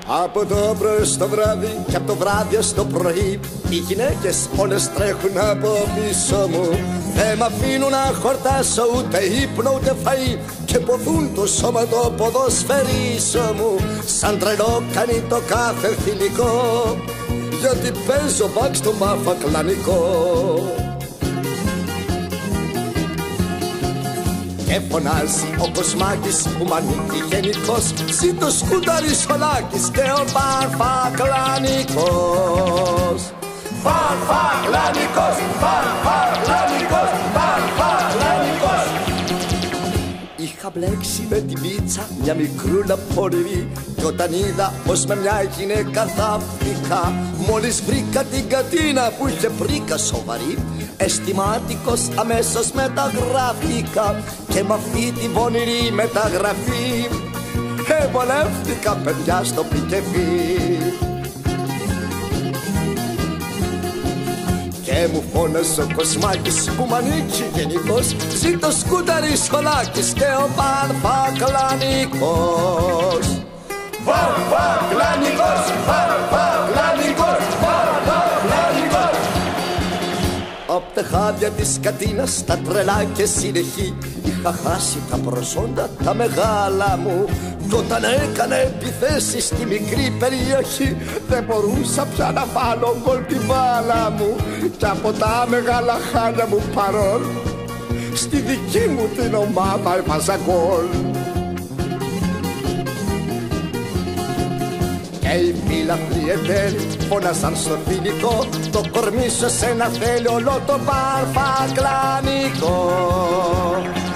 Από το πρωί στο βράδυ και από το βράδυ στο πρωί οι γυναίκες όλες τρέχουν από πίσω μου. Δεν μ' αφήνουν να χορτάσω ούτε ύπνο ούτε φαΐ και ποθούν το σώμα το ποδοσφαιρίσω μου. Σαν τρελό κάνει το κάθε θηλυκό γιατί παίζω μπακ στο μάφα κλανικό. Και φωνάζει ο Κοσμάκης που μ' ανήκει γενικός, ζήτω Σκούταρης ο Λάκης και ο Παρφακλανικός. Παρφακλανικός, Παρφακλανικός, Παρφακλανικός. Είχα μπλέξει με τη Μίτσα μια μικρούλα πορευή κι όταν είδα πως με μια γυναίκα θα φύγα, μόλις βρήκα την Κατίνα που είχε πρίκα σοβαρή, αισθηματικός αμέσως μεταγράφηκα και μ' αυτή την πονηρή μεταγραφή εμβολεύτηκα παιδιά στο πικεφί. Και μου φώνασε ο Κοσμάκης που μ' ανήκει γενικός, ζήτω Σκούταρης ο Λάκης και ο Παρφακλανικός. Παρφακλανικός, Παρφακλανικός, Παρφακλανικός. Απ' τα χάδια της Κατίνας τα τρελά και συνεχή είχα χάσει τα προσόντα τα μεγάλα μου κι όταν έκανα επιθέσεις στη μικρή περιοχή δεν μπορούσα πια να βάλω γκολ τη μπάλα μου κι από τα μεγάλα χάλια μου παρόλ στη δική μου την ομάδα έβαζα γκολ. Και οι φίλαθλοι εταίροι φώνασαν στο θηλυκό το κορμί σου εσένα θέλει όλο το Παρφακλανικό.